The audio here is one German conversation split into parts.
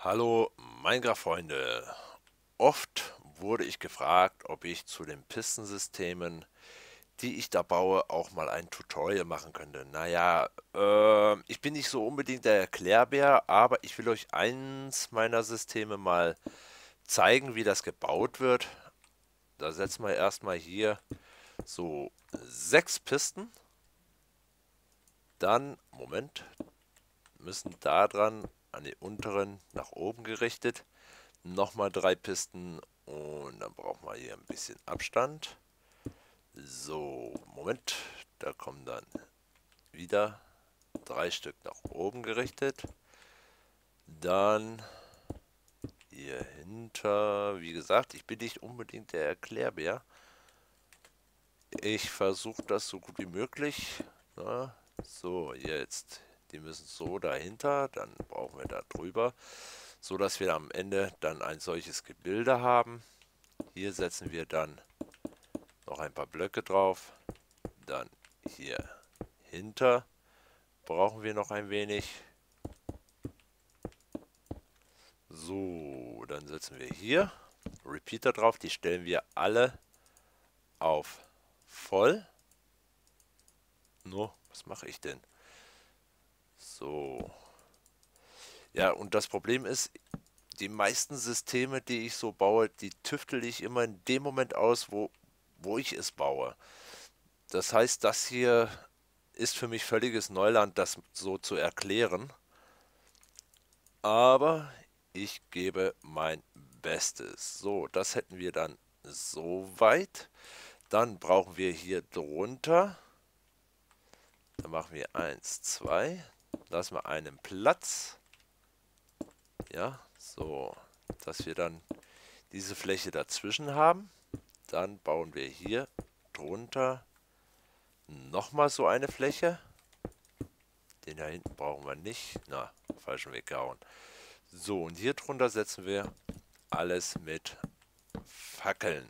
Hallo Minecraft-Freunde. Oft wurde ich gefragt, ob ich zu den Pistensystemen, die ich da baue, auch mal ein Tutorial machen könnte. Naja, ich bin nicht so unbedingt der Erklärbär, aber ich will euch eins meiner Systeme mal zeigen, wie das gebaut wird. Da setzen wir erstmal hier so 6 Pisten. Dann, Moment, müssen da dran an die unteren nach oben gerichtet. Nochmal 3 Pisten und dann brauchen wir hier ein bisschen Abstand. So, Moment, da kommen dann wieder 3 Stück nach oben gerichtet. Dann hier hinter, wie gesagt, ich bin nicht unbedingt der Erklärbär. Ich versuche das so gut wie möglich. Na, so, jetzt, die müssen so dahinter, dann brauchen wir da drüber, so dass wir am Ende dann ein solches Gebilde haben. Hier setzen wir dann noch ein paar Blöcke drauf. Dann hier hinter brauchen wir noch ein wenig. So, dann setzen wir hier Repeater drauf. Die stellen wir alle auf voll. No, was mache ich denn? So. Ja, und das Problem ist, die meisten Systeme, die ich so baue, die tüftel ich immer in dem Moment aus, wo ich es baue. Das heißt, das hier ist für mich völliges Neuland, das so zu erklären. Aber ich gebe mein Bestes. So, das hätten wir dann soweit. Dann brauchen wir hier drunter. Dann machen wir 1, 2. Lassen wir einen Platz. Ja, so, dass wir dann diese Fläche dazwischen haben. Dann bauen wir hier drunter nochmal so eine Fläche. Den da hinten brauchen wir nicht. Na, falschen Weg gehauen. So, und hier drunter setzen wir alles mit Fackeln.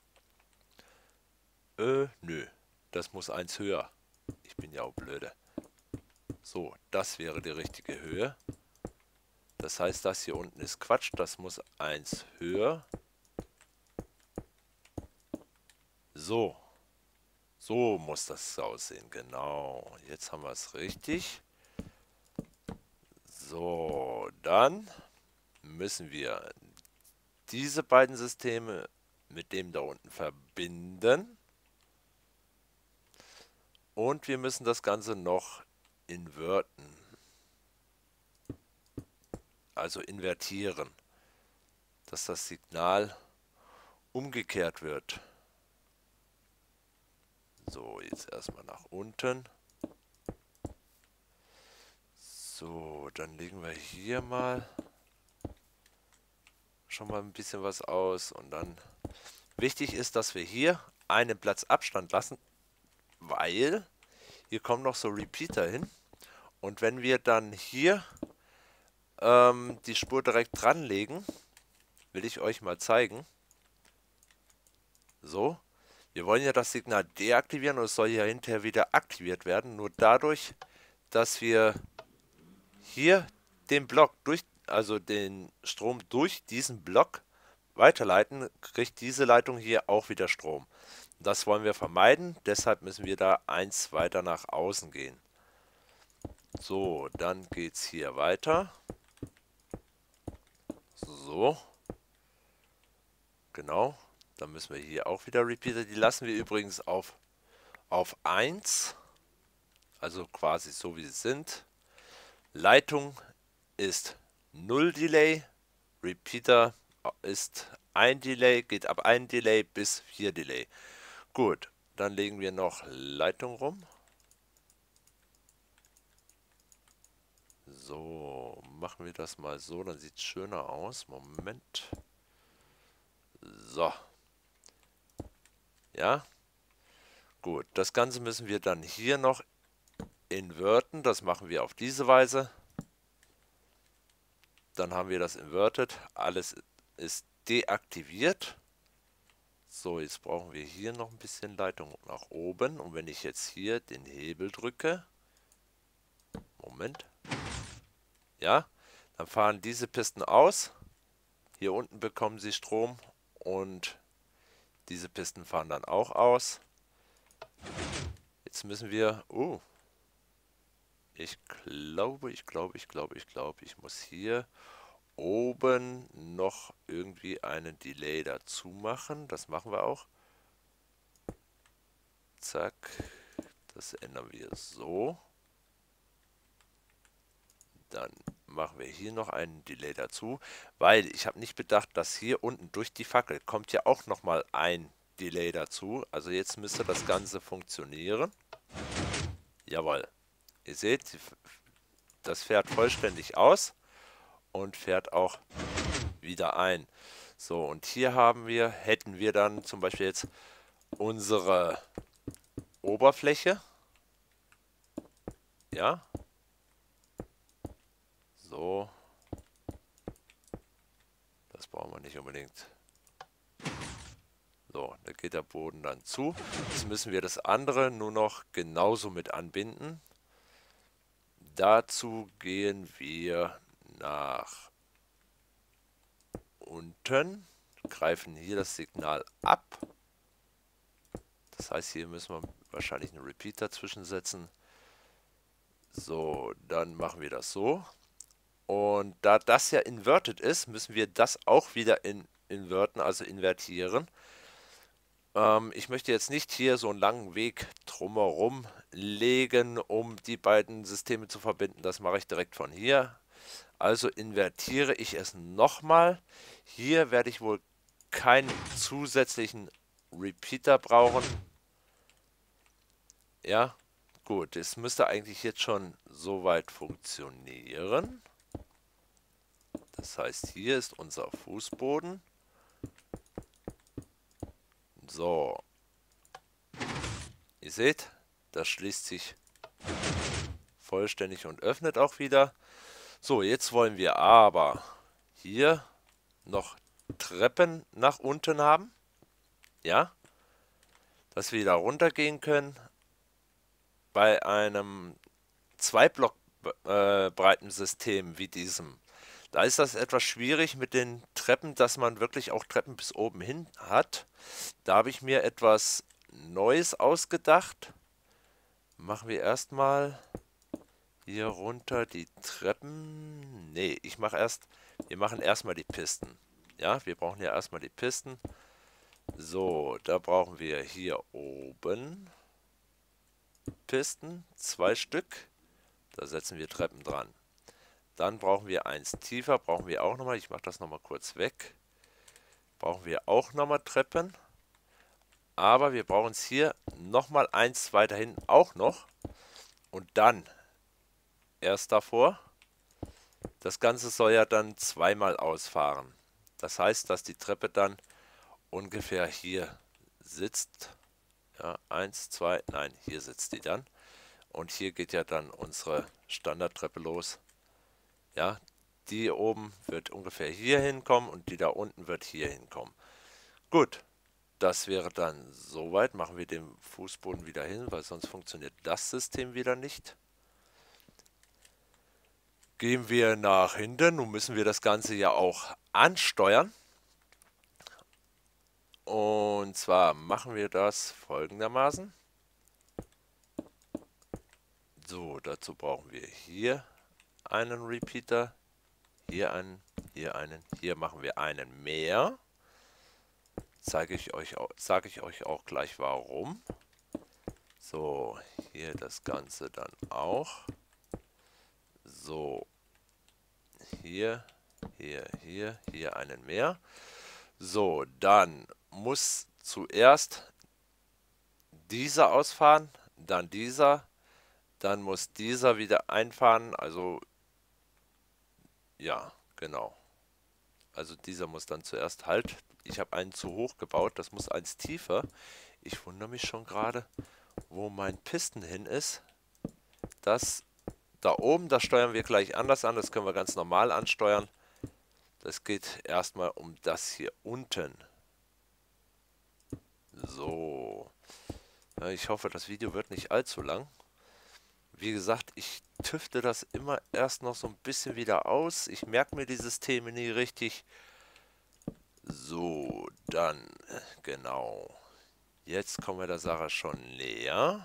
Nö. Das muss eins höher. Ich bin ja auch blöde. So, das wäre die richtige Höhe. Das heißt, das hier unten ist Quatsch. Das muss eins höher. So. So muss das aussehen. Genau. Jetzt haben wir es richtig. So, dann müssen wir diese beiden Systeme mit dem da unten verbinden. Und wir müssen das Ganze noch inverten. Also invertieren, dass das Signal umgekehrt wird. So, jetzt erstmal nach unten. So, dann legen wir hier mal schon mal ein bisschen was aus. Und dann wichtig ist, dass wir hier einen Platz Abstand lassen, weil hier kommen noch so Repeater hin. Und wenn wir dann hier die Spur direkt dran legen, will ich euch mal zeigen. So, wir wollen ja das Signal deaktivieren und es soll ja hinterher wieder aktiviert werden. Nur dadurch, dass wir hier den Block durch, also den Strom durch diesen Block weiterleiten, kriegt diese Leitung hier auch wieder Strom. Das wollen wir vermeiden, deshalb müssen wir da eins weiter nach außen gehen. So, dann geht es hier weiter. So, genau. Dann müssen wir hier auch wieder Repeater. Die lassen wir übrigens auf 1, also quasi so wie sie sind. Leitung ist 0 Delay, Repeater ist 1 Delay, geht ab 1 Delay bis 4 Delay. Gut, dann legen wir noch Leitung rum. So, machen wir das mal so, dann sieht es schöner aus. Moment. So. Ja, gut. Das Ganze müssen wir dann hier noch inverten. Das machen wir auf diese Weise. Dann haben wir das inverted. Alles ist deaktiviert. So, jetzt brauchen wir hier noch ein bisschen Leitung nach oben. Und wenn ich jetzt hier den Hebel drücke, Moment, ja, Dann fahren diese Pisten aus. Hier unten bekommen sie Strom und diese Pisten fahren dann auch aus. Jetzt müssen wir... ich glaube, ich muss hier oben noch irgendwie einen Delay dazu machen. Das machen wir auch. Zack. Das ändern wir so. Dann machen wir hier noch einen Delay dazu, weil ich habe nicht bedacht, dass hier unten durch die Fackel kommt ja auch nochmal ein Delay dazu. Also jetzt müsste das Ganze funktionieren. Jawohl. Ihr seht, das fährt vollständig aus und fährt auch wieder ein. So, und hier hätten wir dann zum Beispiel jetzt unsere Oberfläche. Ja. So. Das brauchen wir nicht unbedingt. So, da geht der Boden dann zu. Jetzt müssen wir das andere nur noch genauso mit anbinden. Dazu gehen wir nach unten, greifen hier das Signal ab. Das heißt, hier müssen wir wahrscheinlich einen Repeat dazwischen setzen. So, dann machen wir das so. Und da das ja inverted ist, müssen wir das auch wieder inverten, also invertieren. Ich möchte jetzt nicht hier so einen langen Weg drumherum legen, um die beiden Systeme zu verbinden. Das mache ich direkt von hier. Also invertiere ich es nochmal. Hier werde ich wohl keinen zusätzlichen Repeater brauchen. Ja, gut. Es müsste eigentlich jetzt schon soweit funktionieren. Das heißt, hier ist unser Fußboden. So. Ihr seht, das schließt sich vollständig und öffnet auch wieder. So, jetzt wollen wir aber hier noch Treppen nach unten haben. Ja, dass wir da runtergehen können. Bei einem 2-Block breiten System wie diesem. Da ist das etwas schwierig mit den Treppen, dass man wirklich auch Treppen bis oben hin hat. Da habe ich mir etwas Neues ausgedacht. Machen wir erstmal hier runter die Treppen. Nee, wir machen erstmal die Pisten. Ja, wir brauchen ja erstmal die Pisten. So, da brauchen wir hier oben Pisten, 2 Stück. Da setzen wir Treppen dran. Dann brauchen wir eins tiefer, brauchen wir auch nochmal. Ich mache das nochmal kurz weg. Brauchen wir auch nochmal Treppen. Aber wir brauchen es hier nochmal eins weiter hinten auch noch. Und dann erst davor. Das Ganze soll ja dann zweimal ausfahren. Das heißt, dass die Treppe dann ungefähr hier sitzt. Ja, 1, 2, nein, hier sitzt die dann. Und hier geht ja dann unsere Standardtreppe los. Ja, die oben wird ungefähr hier hinkommen und die da unten wird hier hinkommen. Gut, das wäre dann soweit. Machen wir den Fußboden wieder hin, weil sonst funktioniert das System wieder nicht. Gehen wir nach hinten. Nun müssen wir das Ganze ja auch ansteuern. Und zwar machen wir das folgendermaßen. So, dazu brauchen wir hier einen Repeater, hier einen, hier machen wir einen mehr. Sage ich euch auch gleich warum. So, hier das Ganze dann auch. So, hier einen mehr. So, dann muss zuerst dieser ausfahren, dann dieser, dann muss dieser wieder einfahren, also ja, genau. Also dieser muss dann zuerst halt. Ich habe einen zu hoch gebaut, das muss eins tiefer. Ich wundere mich schon gerade, wo mein Pisten hin ist. Das da oben, das steuern wir gleich anders an, das können wir ganz normal ansteuern. Das geht erstmal um das hier unten. So. Ja, ich hoffe, das Video wird nicht allzu lang. Wie gesagt, ich tüfte das immer erst noch so ein bisschen wieder aus. Ich merke mir die Systeme nie richtig. So, dann, genau. Jetzt kommen wir der Sache schon näher.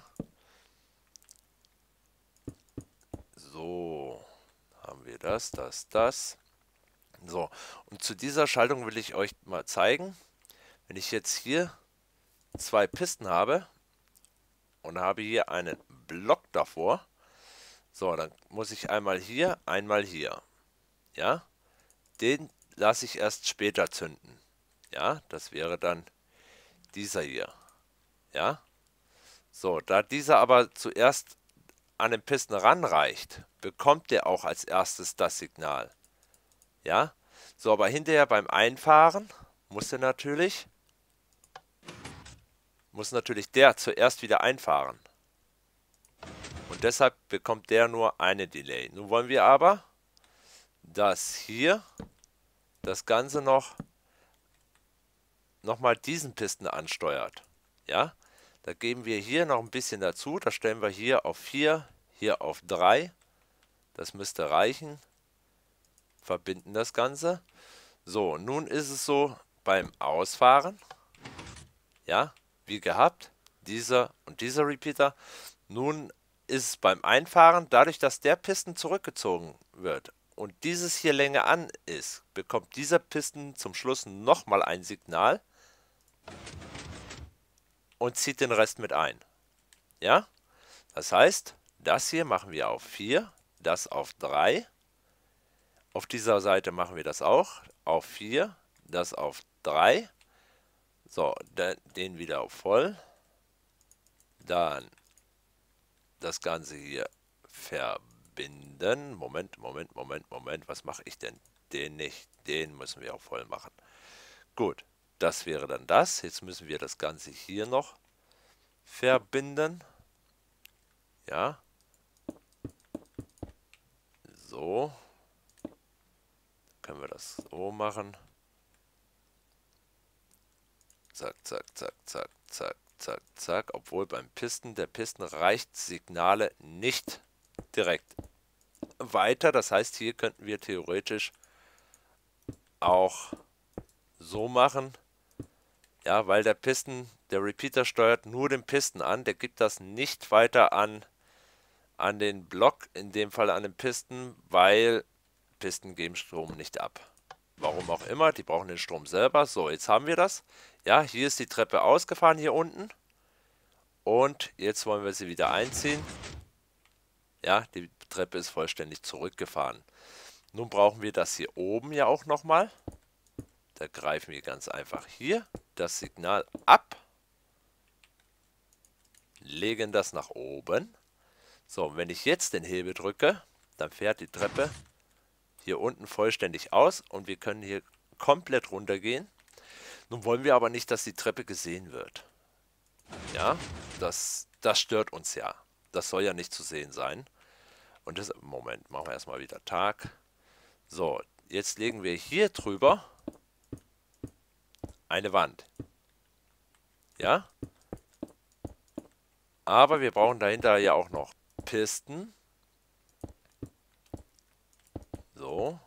So, haben wir das. So, und zu dieser Schaltung will ich euch mal zeigen. Wenn ich jetzt hier zwei Pisten habe und habe hier einen Block davor, so, dann muss ich einmal hier. Ja, den lasse ich erst später zünden. Ja, das wäre dann dieser hier. Ja, so, da dieser aber zuerst an den Pisten ranreicht, bekommt der auch als erstes das Signal. Ja, so, aber hinterher beim Einfahren muss natürlich der zuerst wieder einfahren. Und deshalb bekommt der nur eine Delay. Nun wollen wir aber, dass hier das Ganze noch mal diesen Pisten ansteuert. Ja, da geben wir hier noch ein bisschen dazu. Das stellen wir hier auf 4, hier auf 3. Das müsste reichen. Verbinden das Ganze. So, nun ist es so beim Ausfahren. Ja, wie gehabt. Dieser und dieser Repeater. Nun ist es beim Einfahren, dadurch, dass der Pisten zurückgezogen wird und dieses hier länger an ist, bekommt dieser Pisten zum Schluss nochmal ein Signal und zieht den Rest mit ein. Ja? Das heißt, das hier machen wir auf 4, das auf 3. Auf dieser Seite machen wir das auch auf 4, das auf 3. So, den wieder auf voll. Dann das Ganze hier verbinden. Moment. Was mache ich denn? Den nicht. Den müssen wir auch voll machen. Gut, das wäre dann das. Jetzt müssen wir das Ganze hier noch verbinden. Ja. So. Können wir das so machen. Zack. Obwohl beim der Pisten reicht Signale nicht direkt weiter. Das heißt, hier könnten wir theoretisch auch so machen. Ja, weil der Repeater steuert nur den Pisten an. Der gibt das nicht weiter an den Block, in dem Fall an den Pisten, weil Pisten geben Strom nicht ab. Warum auch immer, die brauchen den Strom selber. So, jetzt haben wir das. Ja, hier ist die Treppe ausgefahren, hier unten. Und jetzt wollen wir sie wieder einziehen. Ja, die Treppe ist vollständig zurückgefahren. Nun brauchen wir das hier oben ja auch nochmal. Da greifen wir ganz einfach hier das Signal ab. Legen das nach oben. So, und wenn ich jetzt den Hebel drücke, dann fährt die Treppe hier unten vollständig aus und wir können hier komplett runtergehen. Nun wollen wir aber nicht, dass die Treppe gesehen wird. Ja, das stört uns ja. Das soll ja nicht zu sehen sein. Und das, Moment, machen wir erstmal wieder Tag. So, jetzt legen wir hier drüber eine Wand. Ja, aber wir brauchen dahinter ja auch noch Pisten. So.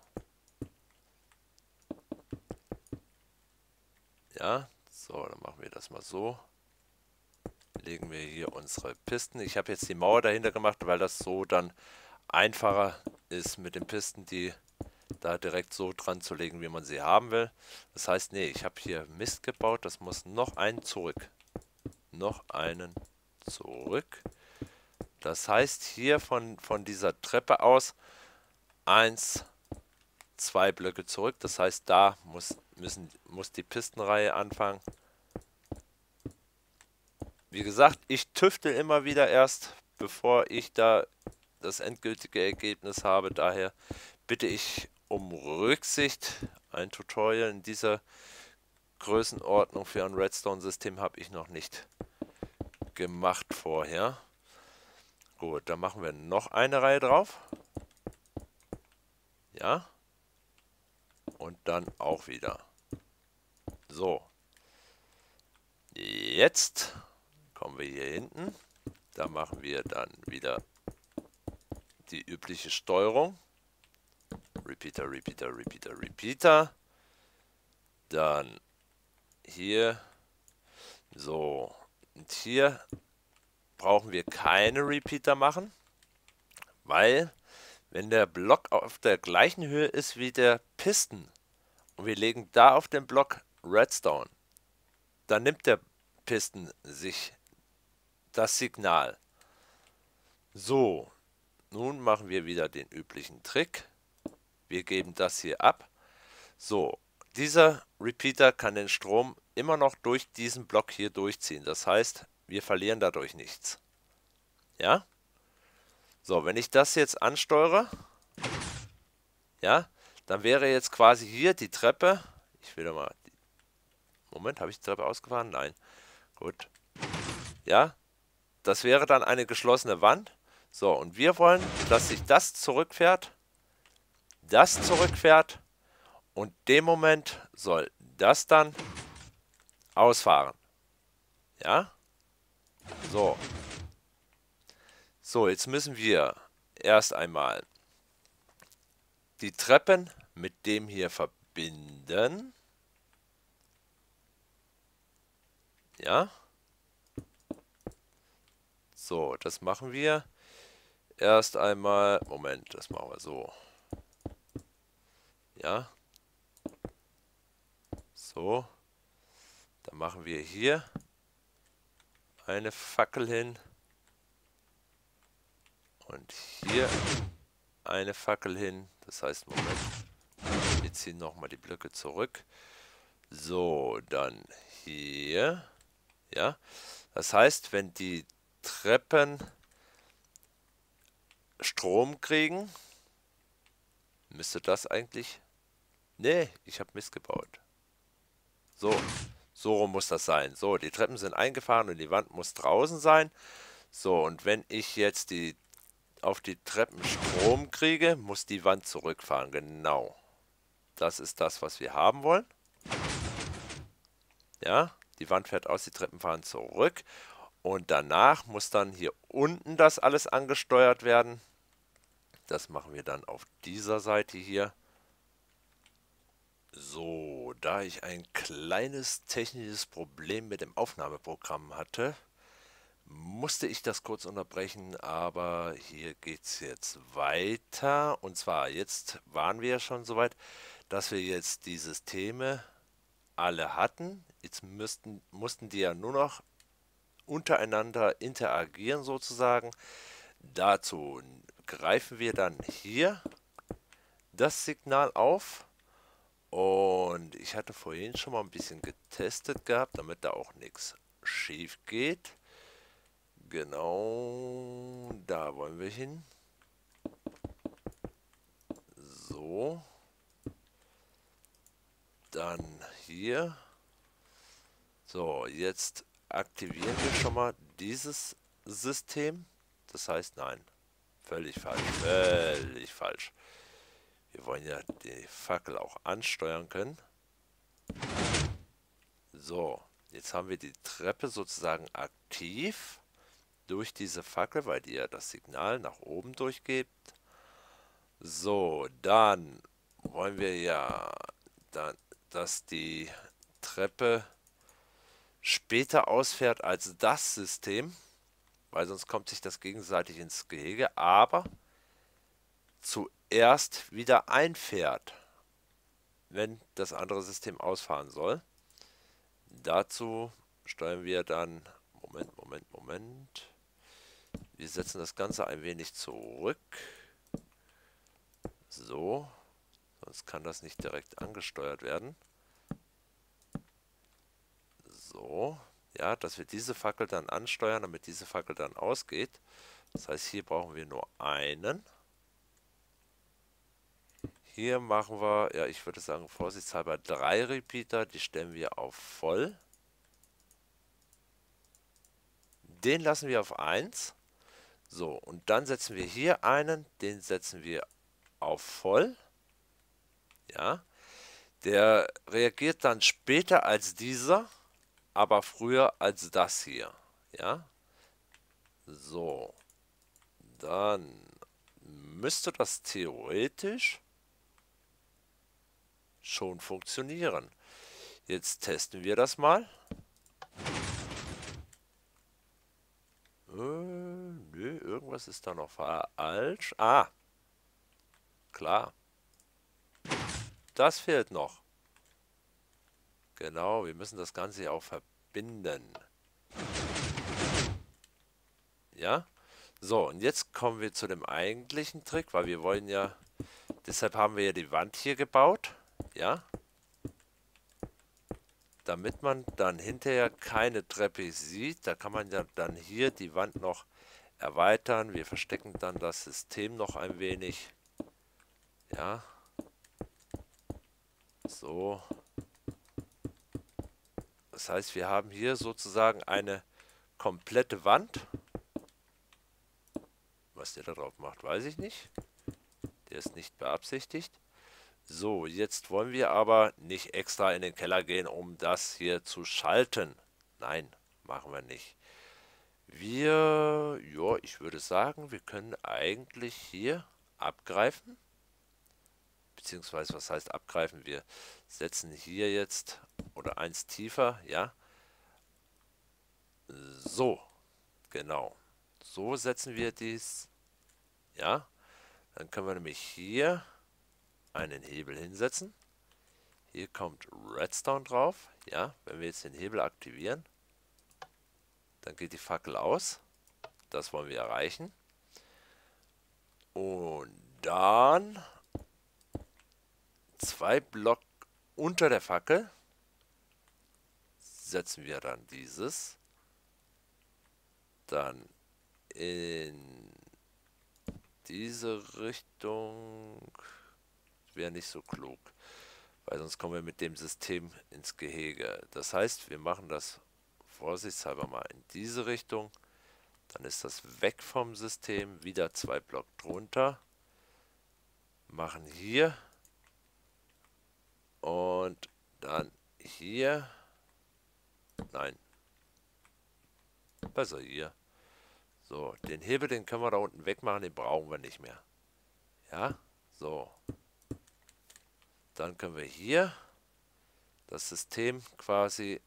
Ja, so, dann machen wir das mal so. Legen wir hier unsere Pisten. Ich habe jetzt die Mauer dahinter gemacht, weil das so dann einfacher ist mit den Pisten, die da direkt so dran zu legen, wie man sie haben will. Das heißt, nee, ich habe hier Mist gebaut. Das muss noch einen zurück. Noch einen zurück. Das heißt, hier von dieser Treppe aus 1, 2 Blöcke zurück. Das heißt, da muss die Pistenreihe anfangen. Wie gesagt, ich tüftel immer wieder erst, bevor ich da das endgültige Ergebnis habe. Daher bitte ich um Rücksicht. Ein Tutorial in dieser Größenordnung für ein Redstone-System habe ich noch nicht gemacht vorher. Gut, dann machen wir noch eine Reihe drauf. Ja. Und dann auch wieder. So. Jetzt kommen wir hier hinten. Da machen wir dann wieder die übliche Steuerung. Repeater, Repeater, Repeater, Repeater. Dann hier. So. Und hier brauchen wir keine Repeater machen, weil wenn der Block auf der gleichen Höhe ist wie der Piston und wir legen da auf den Block Redstone, dann nimmt der Piston sich das Signal. So, nun machen wir wieder den üblichen Trick. Wir geben das hier ab. So, dieser Repeater kann den Strom immer noch durch diesen Block hier durchziehen. Das heißt, wir verlieren dadurch nichts. Ja? So, wenn ich das jetzt ansteuere, ja, dann wäre jetzt quasi hier die Treppe. Ich will da mal. Moment, habe ich die Treppe ausgefahren? Nein. Gut. Ja, das wäre dann eine geschlossene Wand. So, und wir wollen, dass sich das zurückfährt und dem Moment soll das dann ausfahren. Ja? So. So, jetzt müssen wir erst einmal die Treppen mit dem hier verbinden. Ja? So, das machen wir erst einmal. Moment, das machen wir so. Ja? So. Dann machen wir hier eine Fackel hin. Und hier eine Fackel hin. Das heißt, Moment, wir ziehen nochmal die Blöcke zurück. So, dann hier. Ja, das heißt, wenn die Treppen Strom kriegen, müsste das eigentlich... Nee, ich habe Mist gebaut. So rum muss das sein. So, die Treppen sind eingefahren und die Wand muss draußen sein. So, und wenn ich jetzt auf die Treppen Strom kriege, muss die Wand zurückfahren. Genau. Das ist das, was wir haben wollen. Ja, die Wand fährt aus, die Treppen fahren zurück. Und danach muss dann hier unten das alles angesteuert werden. Das machen wir dann auf dieser Seite hier. So, da ich ein kleines technisches Problem mit dem Aufnahmeprogramm hatte, musste ich das kurz unterbrechen, aber hier geht es jetzt weiter. Und zwar, jetzt waren wir ja schon so weit, dass wir jetzt die Systeme alle hatten. Jetzt mussten die ja nur noch untereinander interagieren sozusagen. Dazu greifen wir dann hier das Signal auf. Und ich hatte vorhin schon mal ein bisschen getestet gehabt, damit da auch nichts schief geht. Genau, da wollen wir hin. So. Dann hier. So, jetzt aktivieren wir schon mal dieses System. Das heißt, nein, völlig falsch, völlig falsch. Wir wollen ja die Fackel auch ansteuern können. So, jetzt haben wir die Treppe sozusagen aktiv durch diese Fackel, weil die ja das Signal nach oben durchgibt. So, dann wollen wir ja, dass die Treppe später ausfährt als das System, weil sonst kommt sich das gegenseitig ins Gehege, aber zuerst wieder einfährt, wenn das andere System ausfahren soll. Dazu steuern wir dann, Moment. Wir setzen das Ganze ein wenig zurück. So, sonst kann das nicht direkt angesteuert werden. So, ja, dass wir diese Fackel dann ansteuern, damit diese Fackel dann ausgeht. Das heißt, hier brauchen wir nur einen. Hier machen wir, ja, ich würde sagen, vorsichtshalber 3 Repeater. Die stellen wir auf voll. Den lassen wir auf 1. So, und dann setzen wir hier einen, den setzen wir auf voll. Ja, der reagiert dann später als dieser, aber früher als das hier. Ja, so, dann müsste das theoretisch schon funktionieren. Jetzt testen wir das mal. Nö, irgendwas ist da noch falsch. Ah, klar. Das fehlt noch. Genau, wir müssen das Ganze ja auch verbinden. Ja? So, und jetzt kommen wir zu dem eigentlichen Trick, weil wir wollen ja, deshalb haben wir ja die Wand hier gebaut. Ja? Damit man dann hinterher keine Treppe sieht, da kann man ja dann hier die Wand noch erweitern. Wir verstecken dann das System noch ein wenig. Ja. So. Das heißt, wir haben hier sozusagen eine komplette Wand. Was der da drauf macht, weiß ich nicht. Der ist nicht beabsichtigt. So, jetzt wollen wir aber nicht extra in den Keller gehen, um das hier zu schalten. Nein, machen wir nicht. Ja, ich würde sagen, wir können eigentlich hier abgreifen. Beziehungsweise, was heißt abgreifen? Wir setzen hier jetzt, oder eins tiefer, ja. So, genau. So setzen wir dies, ja. Dann können wir nämlich hier einen Hebel hinsetzen. Hier kommt Redstone drauf, ja. Wenn wir jetzt den Hebel aktivieren, dann geht die Fackel aus. Das wollen wir erreichen. Und dann 2 Block unter der Fackel setzen wir dann dieses. Dann in diese Richtung wäre nicht so klug, weil sonst kommen wir mit dem System ins Gehege. Das heißt, wir machen das vorsichtshalber mal in diese Richtung. Dann ist das weg vom System, wieder 2 Block drunter. Machen hier und dann hier. Nein, besser hier. So, den Hebel, den können wir da unten wegmachen, den brauchen wir nicht mehr. Ja, so. Dann können wir hier das System quasi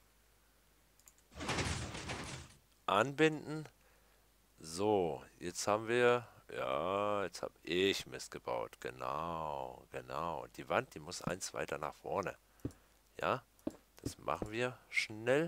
anbinden. So, jetzt haben wir, ja, jetzt habe ich Mist gebaut. Genau, genau. Die Wand, die muss eins weiter nach vorne. Ja, das machen wir schnell.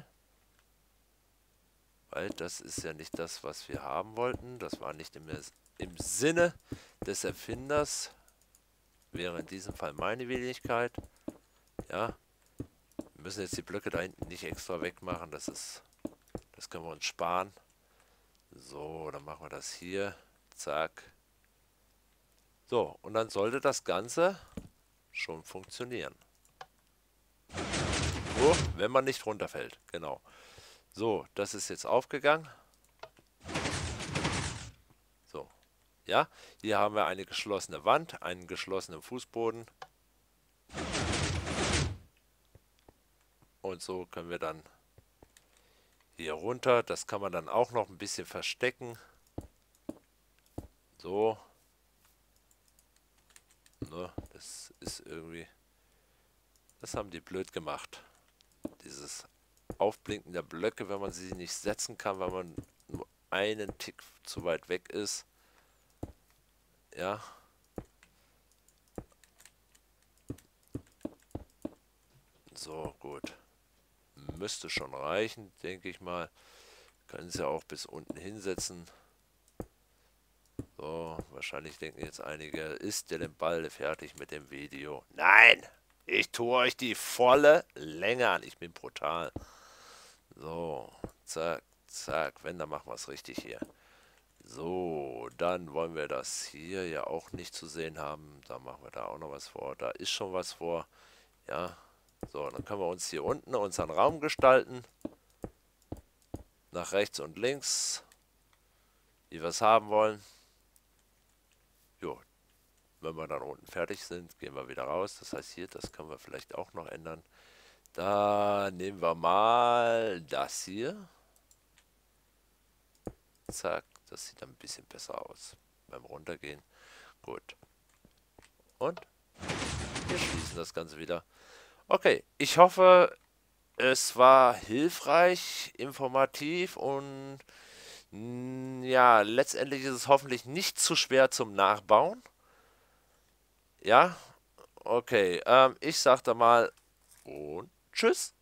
Weil das ist ja nicht das, was wir haben wollten. Das war nicht im Sinne des Erfinders. Wäre in diesem Fall meine Wenigkeit. Ja, wir müssen jetzt die Blöcke da hinten nicht extra wegmachen. Das können wir uns sparen. So, dann machen wir das hier. Zack. So, und dann sollte das Ganze schon funktionieren. So, wenn man nicht runterfällt. Genau. So, das ist jetzt aufgegangen. So, ja, hier haben wir eine geschlossene Wand, einen geschlossenen Fußboden. Und so können wir dann hier runter. Das kann man dann auch noch ein bisschen verstecken. So. Ne, das ist irgendwie... Das haben die blöd gemacht. Dieses Aufblinken der Blöcke, wenn man sie nicht setzen kann, weil man nur einen Tick zu weit weg ist. Ja. So, gut. Müsste schon reichen, denke ich mal. Können sie auch bis unten hinsetzen. So, wahrscheinlich denken jetzt einige, ist der denn bald fertig mit dem Video? Nein! Ich tue euch die volle Länge an. Ich bin brutal. So, zack, zack. Wenn, dann machen wir es richtig hier. So, dann wollen wir das hier ja auch nicht zu sehen haben. Da machen wir da auch noch was vor. Da ist schon was vor. Ja, so, dann können wir uns hier unten unseren Raum gestalten. Nach rechts und links, wie wir es haben wollen. Jo, wenn wir dann unten fertig sind, gehen wir wieder raus. Das heißt hier, das können wir vielleicht auch noch ändern. Da nehmen wir mal das hier. Zack, das sieht ein bisschen besser aus. beim Runtergehen. Gut. Und wir schließen das Ganze wieder. Okay, ich hoffe, es war hilfreich, informativ und ja, letztendlich ist es hoffentlich nicht zu schwer zum Nachbauen. Ja, okay. Ich sag da mal und tschüss.